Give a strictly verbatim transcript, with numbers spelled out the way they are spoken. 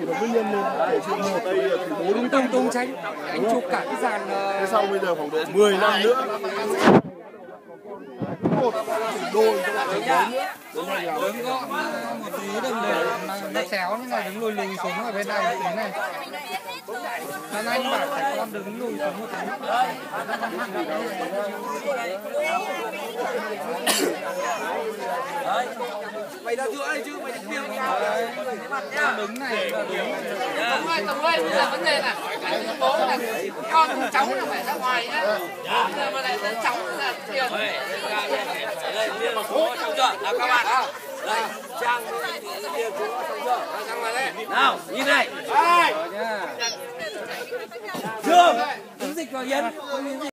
thì nó nguyên nhân lên kể chuyện một đây thì bốn tung tung tránh anh chụp cả cái dàn thế sau bây giờ khoảng độ mười năm nữa một đôi các bạn thấy bốn nữa đứng gọn một tí đừng để nó xéo như này, đứng lùi lùi xuống ở bên này thế này. Lan Anh bảo phải con đứng lùi xuống một tí. Mày ra giữa đây chứ, mày đứng tiêu Con đứng này là đúng. Tùng ơi, Tùng ơi, bây giờ vấn đề là bố là con cháu là phải ra ngoài nhá. Bây giờ mà lại dẫn cháu là tiền. đây riêng một số trong chưa? Nào các bạn. Đây, Trang kia chú trong chưa? Ra ngoài đây. Nào, nhìn này. Đây. Rồi nha. Dương, ứng dịch vào Yến.